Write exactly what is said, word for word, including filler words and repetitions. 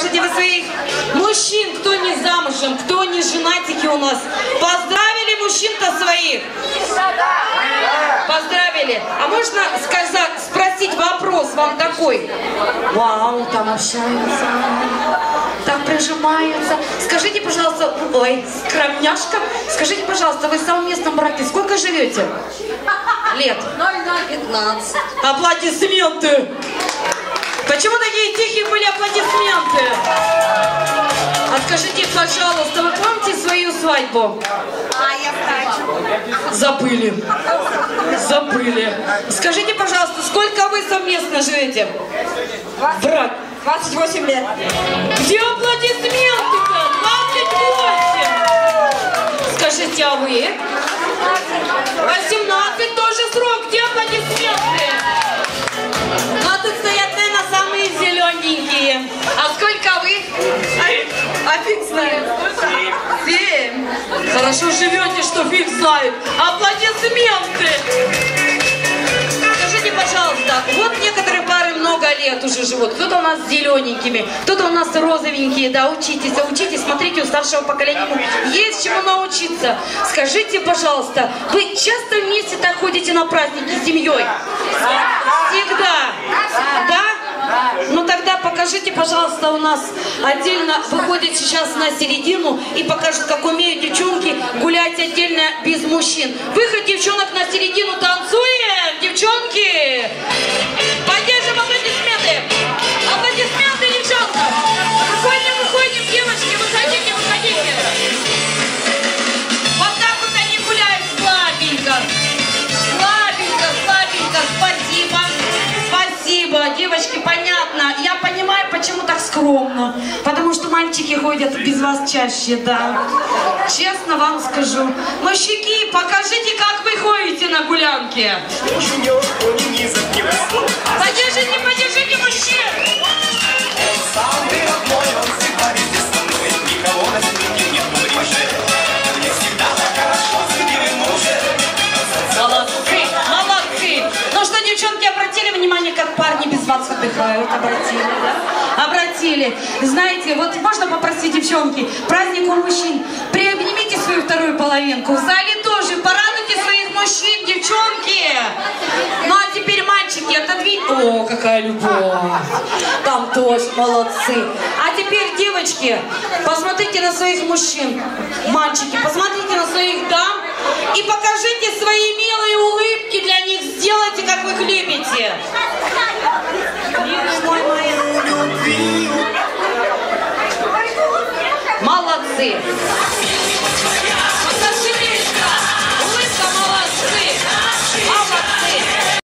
Скажите, вы своих мужчин, кто не замужем, кто не женатики у нас, поздравили мужчин-то своих? Поздравили. А можно сказать, спросить вопрос вам такой? Вау, там общаются, так прижимаются. Скажите, пожалуйста, ой, скромняшка, скажите, пожалуйста, вы в совместном браке сколько живете? Лет? пятнадцать. Аплодисменты! Почему такие тихие были аплодисменты? А скажите, пожалуйста, вы помните свою свадьбу? А, я хочу. Забыли. Забыли. Скажите, пожалуйста, сколько вы совместно живете? Брат. двадцать восемь лет. Где аплодисменты-то? двадцать восемь. Скажите, а вы? восемнадцать тоже срок. Где аплодисменты? Ну, а тут стоят, наверное, самые зелененькие. А сколько вы? А, а фиг знает. Семь. Хорошо живете, что фиг знает. Аплодисменты. Скажите, пожалуйста, вот некоторые пары много лет уже живут. Кто-то у нас с зелененькими, кто-то у нас розовенькие. Да, учитесь, учитесь. Смотрите, у старшего поколения есть чему научиться. Скажите, пожалуйста, вы часто вместе так ходите на праздники с семьей? Всегда. Да? Ну тогда покажите, пожалуйста, у нас отдельно выходит сейчас на середину и покажут, как умеют девчонки гулять отдельно без мужчин. Выход девчонок на середину, танцуем, девчонки! Поддержим аплодисменты! Аплодисменты, девчонка! Выходим, выходим, девочки, выходите, выходите! Вот так вот они гуляют слабенько. Слабенько, слабенько, спасибо. Спасибо, девочки, понятно. Я понимаю, почему так скромно. Потому что мальчики ходят без вас чаще, да. Честно вам скажу. Мужики, покажите, как вы ходите на гулянке. Подержите, подержите мужчин. Молодцы, молодцы. Ну что, девчонки, обратили внимание, как парни без вас отдыхают? Обратили, да? Обратили. Знаете, вот можно попросить, девчонки, праздник у мужчин, приобнимите свою вторую половинку. В зале тоже порадуйте своих мужчин, девчонки. Ну а теперь, мальчики, отодвиньте. О, какая любовь. Там тоже молодцы. А теперь, девочки, посмотрите на своих мужчин. Мальчики, посмотрите на своих дам и покажите свои милые улыбки для них. Сделайте, как вы их любите. Молодцы.